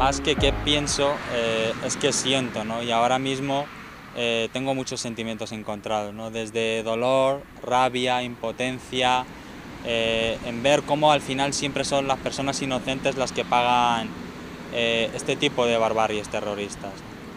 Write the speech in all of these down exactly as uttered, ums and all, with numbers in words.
más que qué pienso, eh, es que siento, ¿no? Y ahora mismo eh, tengo muchos sentimientos encontrados, ¿no? Desde dolor, rabia, impotencia, eh, en ver cómo al final siempre son las personas inocentes las que pagan eh, este tipo de barbaries terroristas.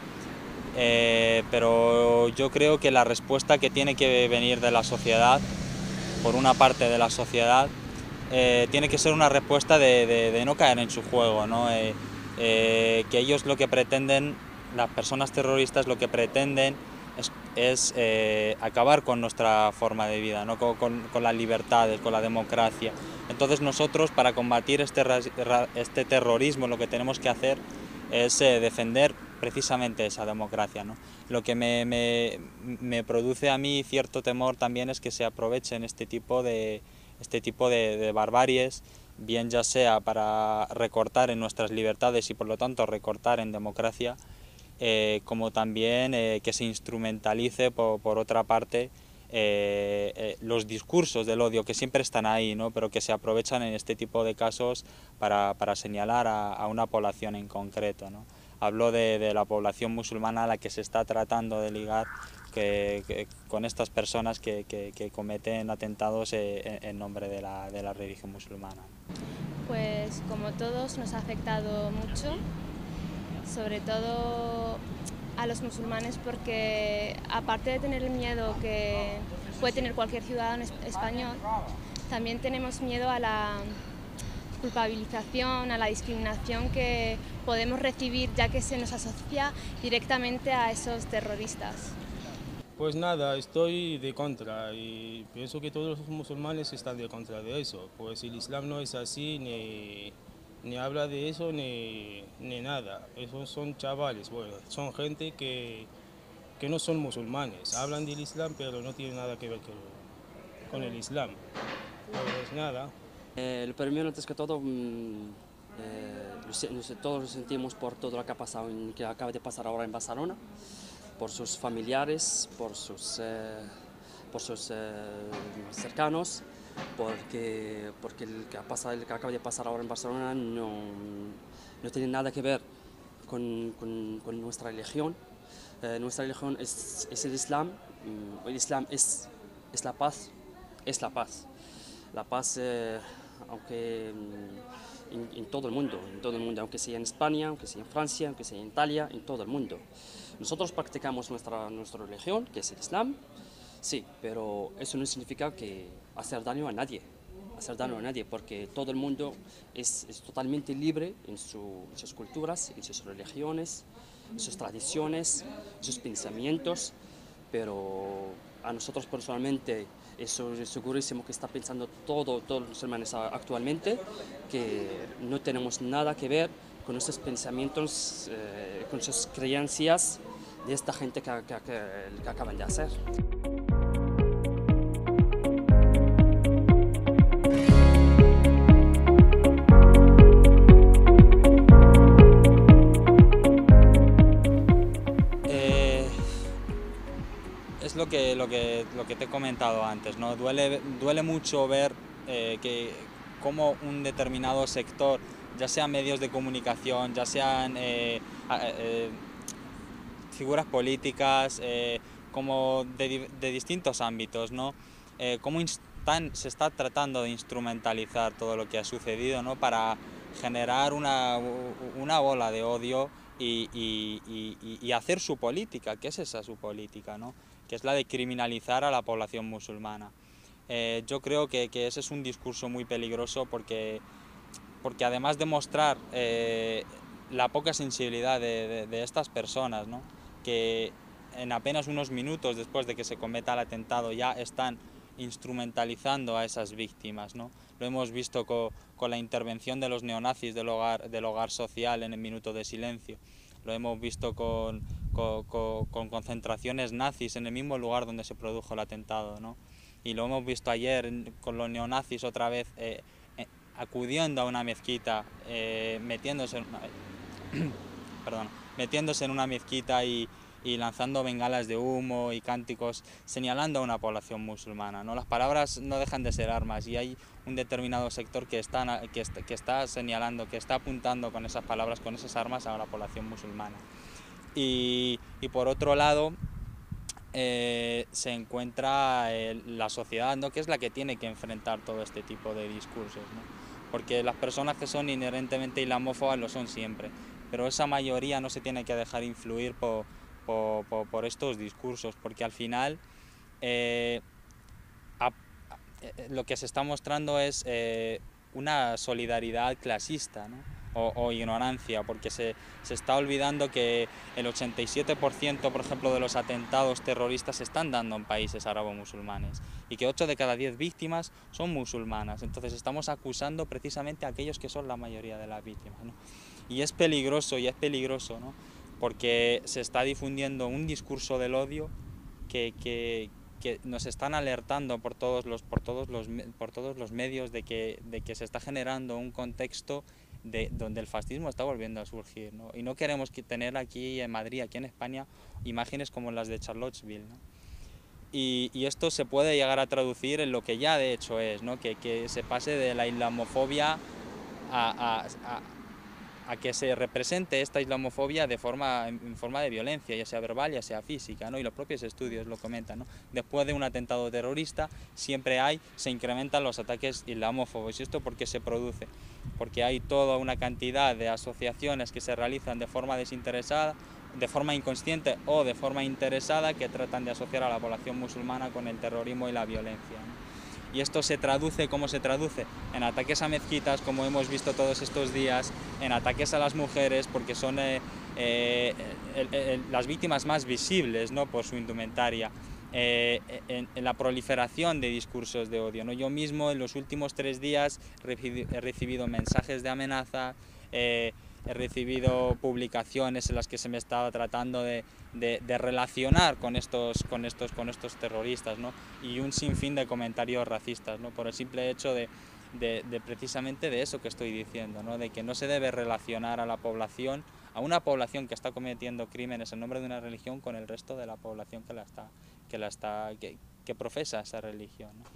Eh, pero yo creo que la respuesta que tiene que venir de la sociedad, por una parte de la sociedad, eh, tiene que ser una respuesta de, de, de no caer en su juego, ¿no? Eh, eh, que ellos lo que pretenden, las personas terroristas lo que pretenden es, es eh, acabar con nuestra forma de vida, ¿no? con, con, con las libertades, con la democracia. Entonces nosotros, para combatir este, este terrorismo, lo que tenemos que hacer es eh, defender precisamente esa democracia, ¿no? Lo que me, me, me produce a mí cierto temor también es que se aprovechen este tipo de, este tipo de, de barbaries, bien ya sea para recortar en nuestras libertades y por lo tanto recortar en democracia, eh, como también eh, que se instrumentalice por, por otra parte eh, eh, los discursos del odio que siempre están ahí, ¿no? Pero que se aprovechan en este tipo de casos para, para señalar a, a una población en concreto, ¿no? Hablo de, de la población musulmana a la que se está tratando de ligar que, que, con estas personas que, que, que cometen atentados en, en nombre de la, de la religión musulmana. Pues como todos nos ha afectado mucho, sobre todo a los musulmanes, porque aparte de tener el miedo que puede tener cualquier ciudadano español, también tenemos miedo a la culpabilización, a la discriminación que podemos recibir, ya que se nos asocia directamente a esos terroristas. Pues nada, estoy de contra y pienso que todos los musulmanes están de contra de eso, pues el Islam no es así, ni, ni habla de eso, ni, ni nada. Esos son chavales, bueno, son gente que, que no son musulmanes, hablan del Islam pero no tienen nada que ver con, con el Islam. Pues nada. Eh, lo primero, antes que todo, mm, eh, todos lo sentimos por todo lo que ha pasado, en, que acaba de pasar ahora en Barcelona, por sus familiares, por sus, eh, por sus eh, cercanos, porque, porque el, que ha pasado, el que acaba de pasar ahora en Barcelona no, no tiene nada que ver con, con, con nuestra religión. Eh, nuestra religión es, es el Islam, el Islam es, es la paz, es la paz. La paz, eh, aunque en, en todo el mundo, en todo el mundo, aunque sea en España, aunque sea en Francia, aunque sea en Italia, en todo el mundo. Nosotros practicamos nuestra, nuestra religión, que es el Islam, sí, pero eso no significa que hacer daño a nadie, hacer daño a nadie, porque todo el mundo es, es totalmente libre en, su, en sus culturas, en sus religiones, en sus tradiciones, en sus pensamientos, pero a nosotros personalmente eso es segurísimo que está pensando todo, todos los musulmanes actualmente, que no tenemos nada que ver con esos pensamientos, eh, con esas creencias de esta gente que, que, que, que acaban de hacer. Es lo que, lo, que, lo que te he comentado antes, ¿no? Duele, duele mucho ver eh, que cómo un determinado sector, ya sean medios de comunicación, ya sean eh, eh, figuras políticas, eh, como de, de distintos ámbitos, ¿no? Eh, cómo instan, se está tratando de instrumentalizar todo lo que ha sucedido, ¿no? Para generar una, una bola de odio y, y, y, y hacer su política, que es esa su política, ¿no? Que es la de criminalizar a la población musulmana. Eh, yo creo que, que ese es un discurso muy peligroso porque, porque además de mostrar eh, la poca sensibilidad de, de, de estas personas, ¿no? Que en apenas unos minutos después de que se cometa el atentado ya están instrumentalizando a esas víctimas, ¿no? Lo hemos visto con, con la intervención de los neonazis del hogar, del hogar social en el minuto de silencio. Lo hemos visto con, con, con, con concentraciones nazis en el mismo lugar donde se produjo el atentado, ¿no? Y lo hemos visto ayer con los neonazis otra vez eh, eh, acudiendo a una mezquita, eh, metiéndose, en una, perdón, metiéndose en una mezquita y, y lanzando bengalas de humo y cánticos señalando a una población musulmana, ¿no? Las palabras no dejan de ser armas y hay un determinado sector que está, que, está, que está señalando, que está apuntando con esas palabras, con esas armas a la población musulmana. Y, y por otro lado, eh, se encuentra eh, la sociedad, ¿no? Que es la que tiene que enfrentar todo este tipo de discursos, ¿no? Porque las personas que son inherentemente islamófobas lo son siempre, pero esa mayoría no se tiene que dejar influir por, por, por, por estos discursos, porque al final eh, a, a, lo que se está mostrando es eh, una solidaridad clasista, ¿no? O, o ignorancia, porque se, se está olvidando que el ochenta y siete por ciento, por ejemplo, de los atentados terroristas se están dando en países árabo-musulmanes y que ocho de cada diez víctimas son musulmanas. Entonces estamos acusando precisamente a aquellos que son la mayoría de las víctimas, ¿no? Y es peligroso, y es peligroso, ¿no? Porque se está difundiendo un discurso del odio que, que, que nos están alertando por todos los, por todos los, por todos los medios de que, de que se está generando un contexto de donde el fascismo está volviendo a surgir, ¿no? Y no queremos que tener aquí en Madrid, aquí en España, imágenes como las de Charlottesville, ¿no? Y, y esto se puede llegar a traducir en lo que ya de hecho es, ¿no? Que, que se pase de la islamofobia a, a, a, a que se represente esta islamofobia de forma, en forma de violencia, ya sea verbal, ya sea física, ¿no? Y los propios estudios lo comentan, ¿no? Después de un atentado terrorista siempre hay, se incrementan los ataques islamófobos. ¿Y esto por qué se produce? Porque hay toda una cantidad de asociaciones que se realizan de forma desinteresada, de forma inconsciente o de forma interesada, que tratan de asociar a la población musulmana con el terrorismo y la violencia, ¿no? Y esto se traduce, ¿cómo se traduce? En ataques a mezquitas, como hemos visto todos estos días, en ataques a las mujeres, porque son eh, eh, el, el, las víctimas más visibles, ¿no? Por su indumentaria. Eh, en, en la proliferación de discursos de odio, ¿no? Yo mismo en los últimos tres días he recibido mensajes de amenaza, eh, he recibido publicaciones en las que se me estaba tratando de, de, de relacionar con estos, con, estos, con estos terroristas, ¿no? Y un sinfín de comentarios racistas, ¿no? Por el simple hecho de, de, de precisamente de eso que estoy diciendo, ¿no? De que no se debe relacionar a la población, a una población que está cometiendo crímenes en nombre de una religión, con el resto de la población que la está que la está que, que profesa esa religión, ¿no?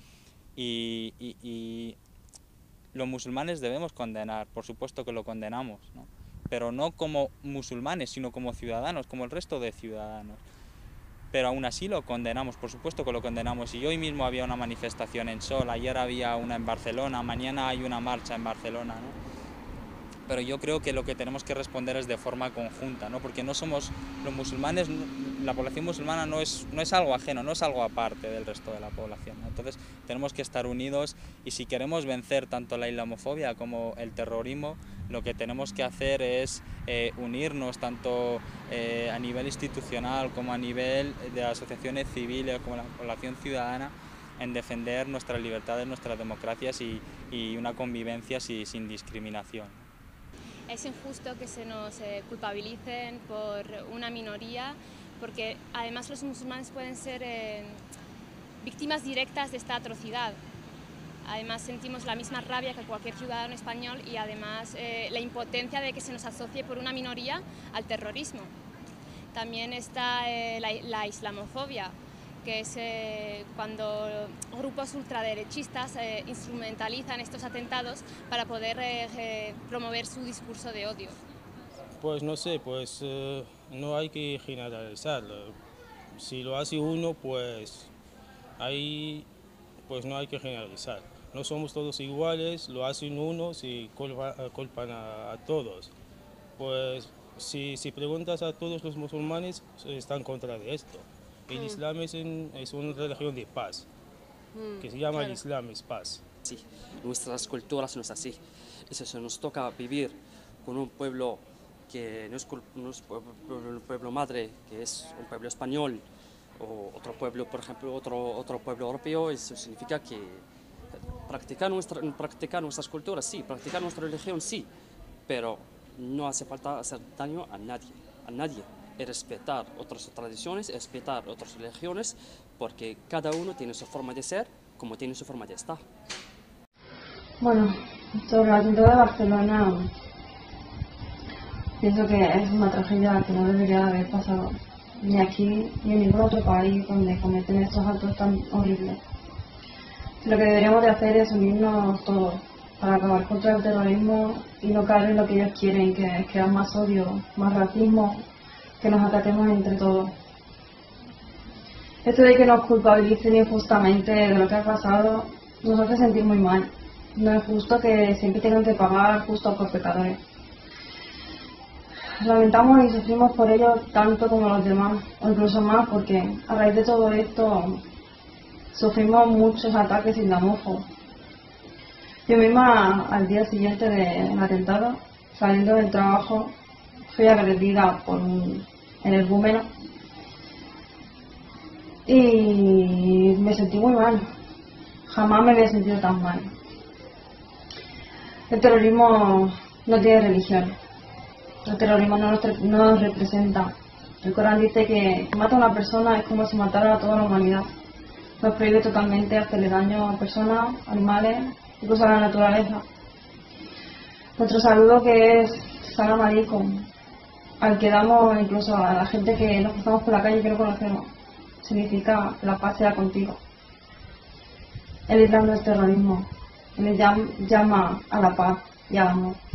y, y, y los musulmanes debemos condenar, por supuesto que lo condenamos, ¿no? Pero no como musulmanes, sino como ciudadanos, como el resto de ciudadanos. Pero aún así lo condenamos, por supuesto que lo condenamos. Y hoy mismo había una manifestación en Sol, ayer había una en Barcelona, mañana hay una marcha en Barcelona, ¿no? Pero yo creo que lo que tenemos que responder es de forma conjunta, ¿no? Porque no somos los musulmanes, la población musulmana no es, no es algo ajeno, no es algo aparte del resto de la población, ¿no? Entonces tenemos que estar unidos, y si queremos vencer tanto la islamofobia como el terrorismo, lo que tenemos que hacer es eh, unirnos tanto eh, a nivel institucional como a nivel de asociaciones civiles, como la población ciudadana, en defender nuestras libertades, nuestras democracias y, y una convivencia sin, sin discriminación. Es injusto que se nos eh, culpabilicen por una minoría, porque además los musulmanes pueden ser eh, víctimas directas de esta atrocidad. Además sentimos la misma rabia que cualquier ciudadano español, y además eh, la impotencia de que se nos asocie por una minoría al terrorismo. También está eh, la, la islamofobia, que es eh, cuando grupos ultraderechistas eh, instrumentalizan estos atentados para poder eh, eh, promover su discurso de odio. Pues no sé, pues eh, no hay que generalizar. Si lo hace uno, pues, ahí, pues no hay que generalizar. No somos todos iguales, lo hacen unos y culpa, culpan a, a todos. Pues si, si preguntas a todos los musulmanes, están contra de esto. El mm. Islam es, en, es una religión de paz, mm, que se llama claro. El Islam es paz. Sí, nuestras culturas no es así. Eso se nos toca vivir con un pueblo que no es, no es un pueblo madre, que es un pueblo español, o otro pueblo, por ejemplo, otro, otro pueblo europeo. Eso significa que practicar, nuestra, practicar nuestras culturas, sí, practicar nuestra religión, sí, pero no hace falta hacer daño a nadie, a nadie. Y respetar otras tradiciones, respetar otras religiones, porque cada uno tiene su forma de ser, como tiene su forma de estar. Bueno, sobre el atentado de Barcelona, pienso que es una tragedia que no debería haber pasado. ni aquí ni en ningún otro país donde cometen estos actos tan horribles. Lo que deberíamos de hacer es unirnos todos para acabar contra el terrorismo y no caer en lo que ellos quieren, que es crear más odio, más racismo, que nos atacemos entre todos. Esto de que nos culpabilicen injustamente de lo que ha pasado nos hace sentir muy mal. No es justo que siempre tengan que pagar justo por pecadores. Lamentamos y sufrimos por ello tanto como los demás, o incluso más, porque a raíz de todo esto sufrimos muchos ataques islamófobos. Yo misma, al día siguiente del atentado, saliendo del trabajo, fui agredida por un energúmeno y me sentí muy mal. Jamás me había sentido tan mal. El terrorismo no tiene religión. El terrorismo no nos, no nos representa. El Corán dice que matar a una persona es como si matara a toda la humanidad. Nos prohíbe totalmente hacerle daño a personas, animales, incluso a la naturaleza. Nuestro saludo, que es Salam Aleikum, al que damos incluso a la gente que nos cruzamos por la calle y que no conocemos, significa la paz sea contigo. El Islam no es terrorismo. Él llama a la paz y al amor.